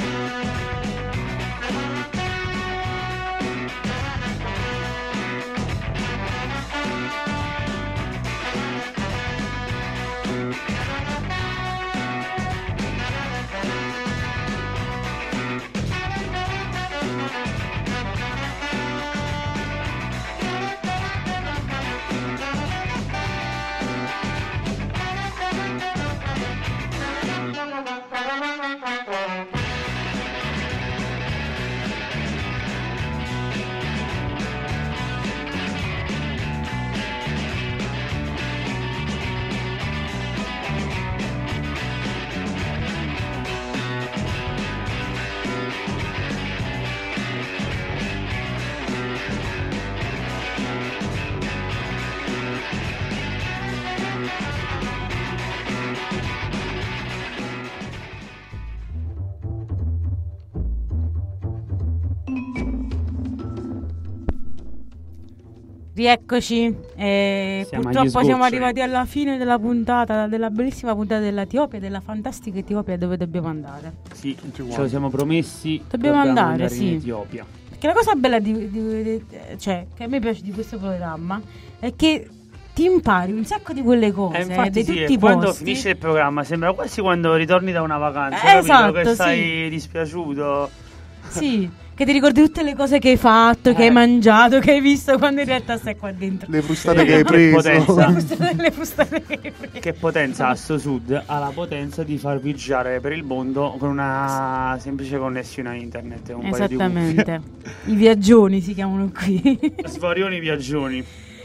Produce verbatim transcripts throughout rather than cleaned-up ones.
Rieccoci, eh, siamo purtroppo siamo arrivati alla fine della puntata, della bellissima puntata dell'Etiopia, della fantastica Etiopia dove dobbiamo andare. Sì, ce lo siamo promessi. Dobbiamo, dobbiamo andare, andare sì. in Etiopia. Perché la cosa bella di, di, di, cioè, che a me piace di questo programma è che ti impari un sacco di quelle cose, eh, infatti di sì, tutti i quando posti. finisce il programma sembra quasi quando ritorni da una vacanza, eh, esatto, che stai sì. dispiaciuto. Sì. Che ti ricordi tutte le cose che hai fatto, eh. che hai mangiato, che hai visto quando in realtà stai qua dentro. Le frustate eh, che hai preso. Le frustate che hai preso. Che potenza ha sto Sud? Ha la potenza di farvi girare per il mondo con una semplice connessione a internet. Un Esattamente. I viaggioni si chiamano qui. Svarioni viaggioni.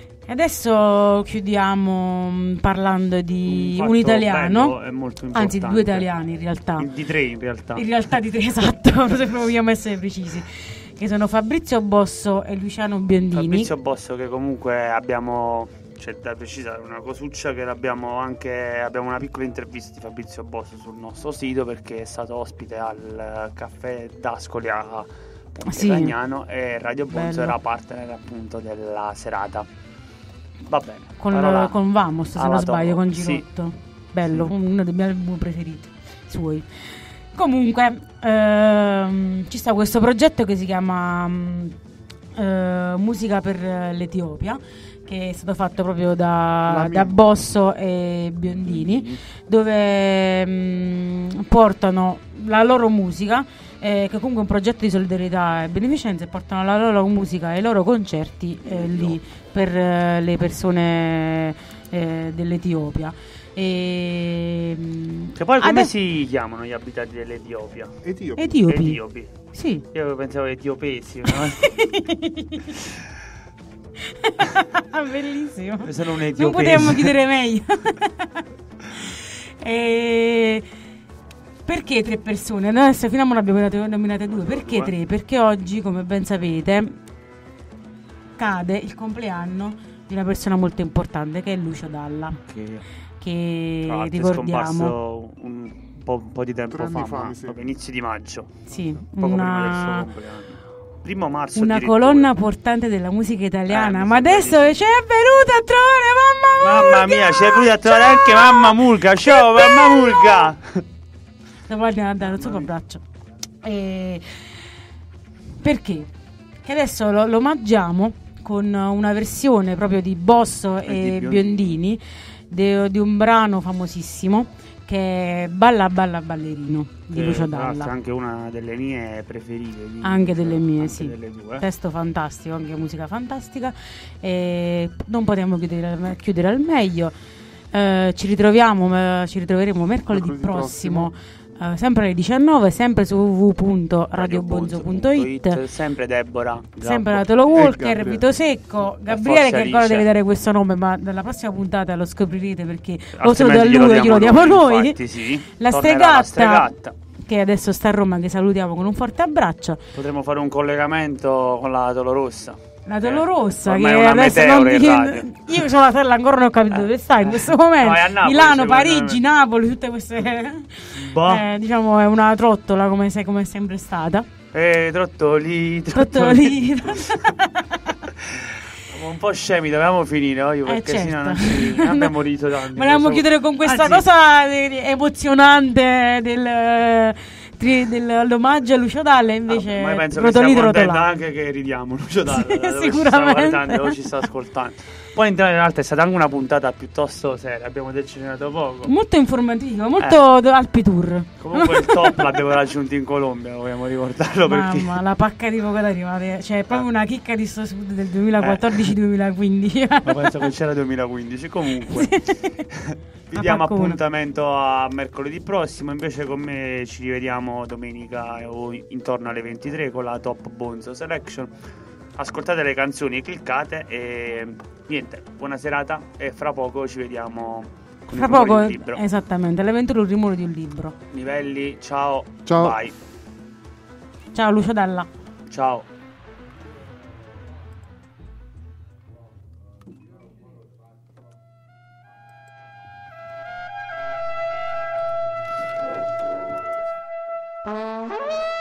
Adesso chiudiamo parlando di un, un italiano, è molto importante. Anzi di due italiani in realtà. Di tre in realtà. In realtà di tre, esatto, se vogliamo essere precisi. Che sono Fabrizio Bosso e Luciano Biondini. Fabrizio Bosso che comunque abbiamo, c'è da precisare una cosuccia che l'abbiamo anche, abbiamo una piccola intervista di Fabrizio Bosso sul nostro sito perché è stato ospite al caffè d'Ascoli a Ponte sì. Cagnano e Radio Bonzo Bello. era partner appunto della serata. Va bene. Con, con Vamos, se non sbaglio, con Girotto. Sì. Bello, sì. Uno dei miei album preferiti suoi. Comunque, ehm, ci sta questo progetto che si chiama eh, Musica per l'Etiopia, che è stato fatto proprio da, da Bosso e Biondini, mm-hmm. dove mh, portano la loro musica, eh, che comunque è un progetto di solidarietà e beneficenza, e portano la loro musica e i loro concerti eh, lì per eh, le persone eh, dell'Etiopia. E, che poi come adesso... si chiamano gli abitanti dell'Etiopia? Etiopi. Etiopi. Etiopi. Sì. Io pensavo etiopesi. Bellissimo. Sono un etiopese. Non potevamo chiudere meglio. e... Perché tre persone? Noi adesso fino a ora abbiamo nominate, nominate due. Perché tre? Perché oggi, come ben sapete, cade il compleanno di una persona molto importante che è Lucio Dalla. Che... che ah, ricordiamo un po', un po' di tempo fa, fa ma sì. proprio inizi di maggio, sì, poco una... prima del suo compleanno, primo marzo, una colonna portante della musica italiana. eh, ma adesso ci è venuta a trovare mamma Mulga, mamma mia, ci è venuta a trovare anche mamma Mulga. Ciao mamma Mulga. Dopo andiamo a dare un super abbraccio. E... perché? Che adesso lo, lo omaggiamo con una versione proprio di Bosso e, e di Biondini De, di un brano famosissimo che è Balla Balla Ballerino di Lucio Dalla, anche una delle mie preferite di anche Lucio, delle mie anche sì delle tue. Testo fantastico, anche musica fantastica, e non potremmo chiudere, chiudere al meglio. Eh, ci ritroviamo eh, ci ritroveremo mercoledì, mercoledì prossimo, prossimo. Uh, sempre alle diciannove, sempre su w w w punto radio bonzo punto i t. Sempre Deborah, sempre Natalo Walker, Vito Secco, Gabriele, che ancora deve dare questo nome, ma nella prossima puntata lo scoprirete perché lo so da lui, glielo diamo noi. Infatti, sì. La stregata, la stregata che adesso sta a Roma, che salutiamo con un forte abbraccio. Potremmo fare un collegamento con la Tolorossa. La Tolorossa, eh, che adesso non ti... Io sono la terra, ancora non ho capito eh. dove sta in questo momento. No, Napoli, Milano, Parigi, me. Napoli, tutte queste eh, diciamo è una trottola come, sei, come è sempre stata. Eh, trottoli, trottoli. trottoli. Un po' scemi, dovevamo finire oggi, perché eh, certo. Sennò non ci non abbiamo rito tanto. Volevamo chiudere con questa Anzi. cosa emozionante del tri- dell'omaggio a Lucio Dalla, invece ah, ma io penso rotolì che sia contenta rotolà. anche che ridiamo Lucio Dalla, Sì, da dove sicuramente. ci sta guardando o ci sta ascoltando. Poi in realtà è stata anche una puntata piuttosto seria, abbiamo decennato poco. Molto informativo, molto Eh. Alpi Tour. Comunque il top l'abbiamo raggiunto in Colombia, vogliamo ricordarlo perché Mamma, la pacca di poco da arrivare. Cioè, è proprio una chicca di sto sud del duemilaquattordici duemilaquindici. ma penso che c'era duemilaquindici. Comunque vi diamo paccona. appuntamento a mercoledì prossimo. Invece con me ci rivediamo domenica o intorno alle ventitré con la Top Bonzo Selection. Ascoltate le canzoni, cliccate e niente, buona serata e fra poco ci vediamo con Fra il rumore poco, di un libro. esattamente, l'avventura il rumore di un libro. Livelli, ciao. Ciao. Bye. Ciao Lucio Dalla. Ciao. Thank you.